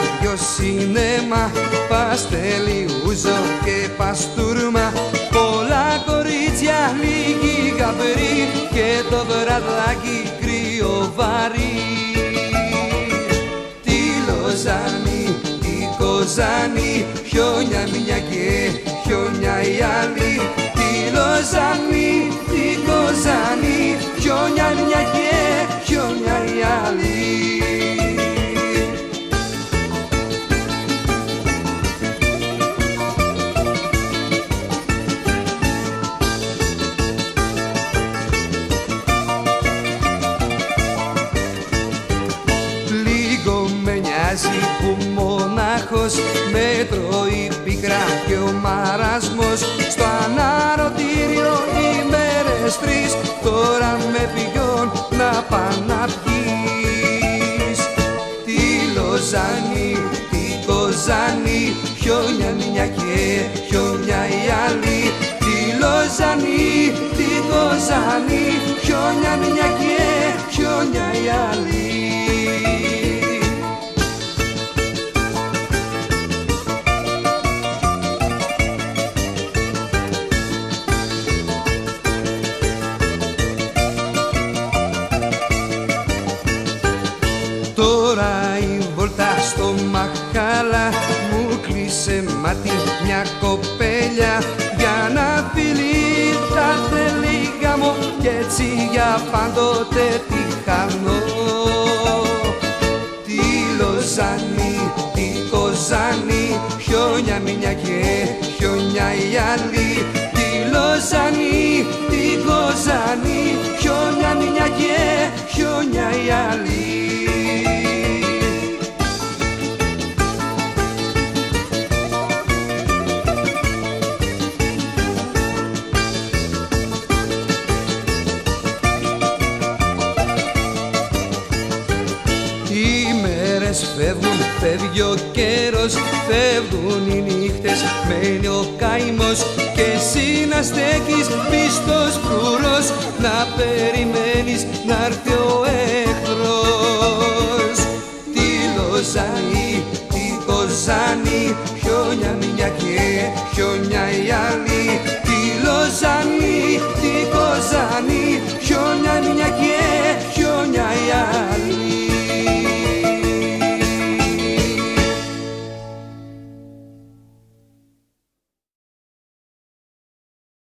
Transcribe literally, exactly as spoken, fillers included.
δυο σινέμα, παστελιούζο και παστούρμα, πολλά κορίτσια, λίγοι γαμπροί και το βραδάκι κρύο βαρύ. Τη Λοζάνη, τη Κοζάνη, χιόνια μια και χιόνια η άλλη. Τη Λοζάνη, τη Κοζάνη, χιόνια μια και χιόνια η άλλη. Που μονάχος με τρώει πικρά και ο μαρασμός. Στο αναρωτήριο οι μέρες τρεις, τώρα με πηγιόν να πά να πιείς. Τη Λοζάνη, τη Κοζάνη, χιόνια μια και χιόνια η άλλη. Τη Λοζάνη, τη Κοζάνη, χιόνια μια και χιόνια η άλλη. Τώρα η βόλτα στο Μαχάλα μου κλείσε μάτι μια κοπέλια, για να φιλεί τα θέλει γάμο κι έτσι για πάντοτε τη χάνω. Τη Λοζάνη, τη Κοζάνη, χιόνια μια και χιόνια η άλλη. Τη Λοζάνη, τη Κοζάνη, χιόνια μια και χιόνια η άλλη. Φεύγουν, φεύγει ο καιρός, φεύγουν οι νύχτες, μένει ο καημός και εσύ να στέκεις πιστός φρουρός, να περιμένεις να'ρθεί ο εχθρός. Τη Λοζάνη, τη Κοζάνη, χιόνια μια και χιόνια